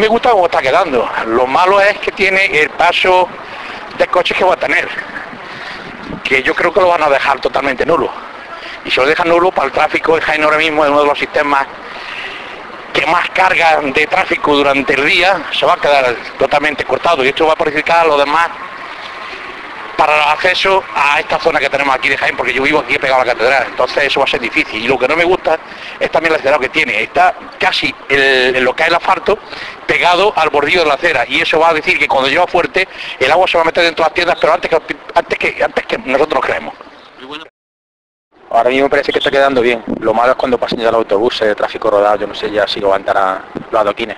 me gusta cómo está quedando. Lo malo es que tiene el paso de coches que va a tener, que yo creo que lo van a dejar totalmente nulo. Y si lo dejan nulo, para el tráfico de Jaén ahora mismo es uno de los sistemas que más carga de tráfico durante el día, se va a quedar totalmente cortado, y esto va a perjudicar a los demás para el acceso a esta zona que tenemos aquí de Jaén, porque yo vivo aquí pegado a la catedral, entonces eso va a ser difícil. Y lo que no me gusta es también el acerado que tiene, está casi en lo que es el asfalto pegado al bordillo de la acera, y eso va a decir que cuando lleva fuerte el agua se va a meter dentro de las tiendas, pero antes que nosotros nos creemos. Ahora mismo parece que está quedando bien. Lo malo es cuando pasen ya los autobuses, tráfico rodado, yo no sé ya si levantará los adoquines.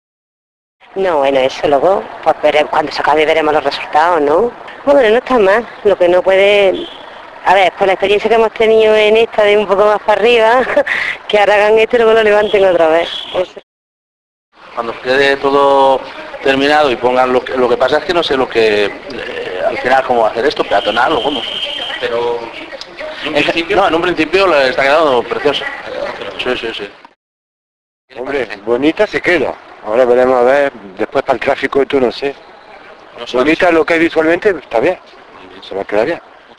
No, bueno, eso luego, pues cuando se acabe veremos los resultados, ¿no? Bueno, no está mal, lo que no puede... A ver, por la experiencia que hemos tenido en esta de un poco más para arriba, que ahora hagan esto y luego lo levanten otra vez. Eso. Cuando quede todo terminado y pongan lo que pasa es que no sé lo que al final cómo va a hacer esto, peatonal o cómo, pero en un principio le está quedando precioso. Sí. Hombre, bonita se queda. Ahora veremos a ver, después para el tráfico y tú no sé. Bonita lo que es visualmente, está bien. Se va a quedar bien.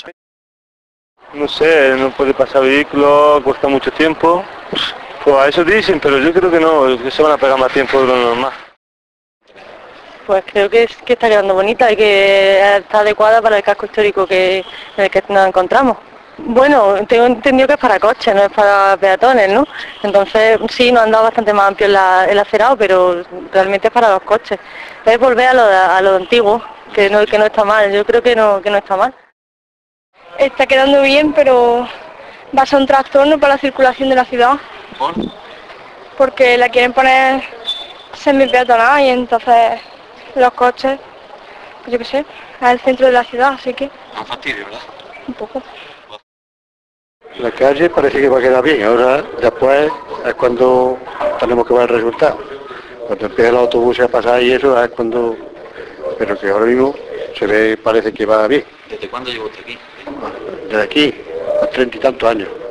No sé, no puede pasar vehículos, cuesta mucho tiempo. Pues a eso dicen, pero yo creo que no, que se van a pegar más tiempo de lo normal. Pues creo que está quedando bonita y que está adecuada para el casco histórico en el que nos encontramos. Bueno, tengo entendido que es para coches, no es para peatones, ¿no? Entonces sí, nos han dado bastante más amplio el acerado, pero realmente es para los coches. Es volver a lo antiguo, que no está mal, yo creo que no está mal. Está quedando bien, pero va a ser un trastorno para la circulación de la ciudad. ¿Por? Porque la quieren poner semi-peatonal y entonces los coches, pues yo qué sé, al centro de la ciudad, así que... Un fastidio, ¿verdad? Un poco. La calle parece que va a quedar bien, ahora después es cuando tenemos que ver el resultado. Cuando empiecen los autobuses a pasar y eso es cuando... Pero que ahora mismo se ve, parece que va bien. ¿Desde cuándo llegó usted aquí? Desde aquí, a 30 y tantos años.